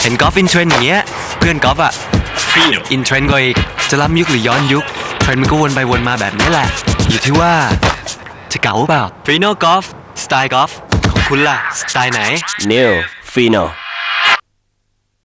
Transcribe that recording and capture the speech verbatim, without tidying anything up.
เห็นกอล์ฟอินเทรนด์อย่างเงี้ยเพื่อนกอล์ฟอะฟีโนอินเทรนด์กว่าอีกจะล้ำยุคหรือย้อนยุคเทรนด์มันก็วนไปวนมาแบบนี้แหละอยู่ที่ว่าจะเก๋าเปล่าฟีโนกอล์ฟสไตล์กอล์ฟของคุณล่ะสไตล์ไหน New Fino